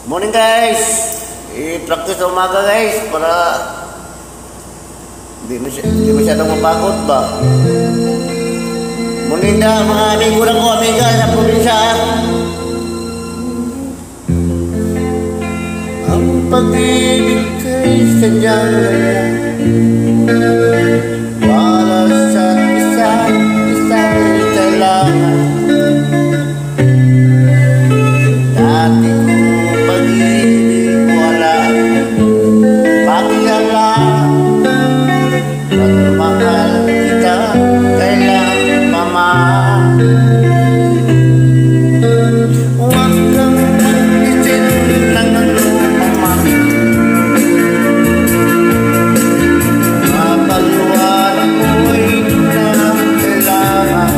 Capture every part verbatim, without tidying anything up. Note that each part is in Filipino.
Morning guys, i-practice sa umaga guys para di masyadong mapagod ba. Morning na mga amigo lang ko, amiga sa probinsya. Ang pag-ibig kay sadyang ganyan, para sa isa't isa'y kailangan. Dati kong pag-ibig wala pakilala, pagmahal kita kailan mamahal. Huwag kang mag-isip ng anuman, mapaliwanag mo'y na kailangan.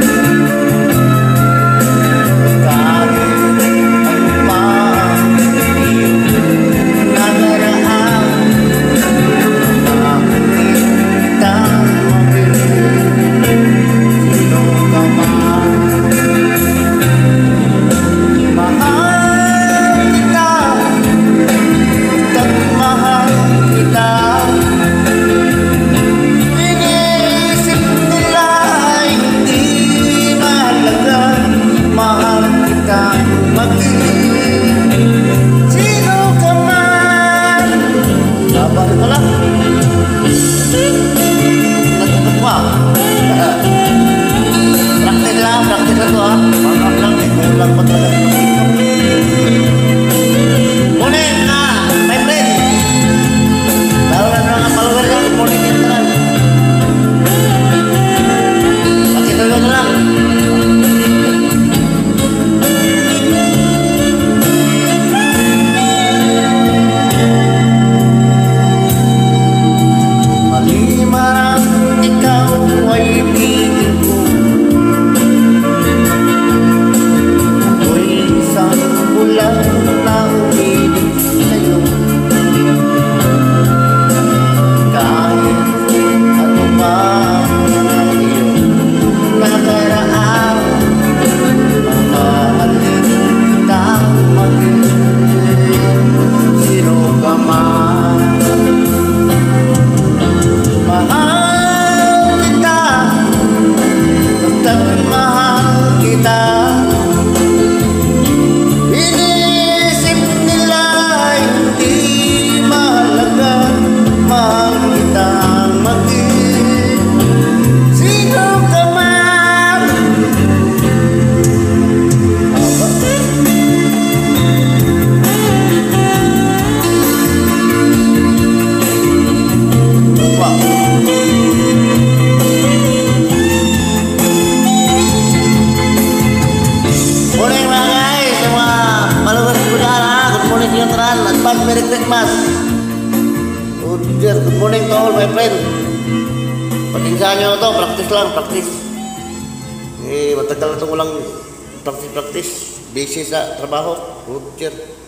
Merry Christmas. Oh dear, good morning to all my friend. Pag-insahan nyo ito, practice lang, practice. Eh, matagal na itong walang practice-practice. Busy sa trabaho. Oh dear.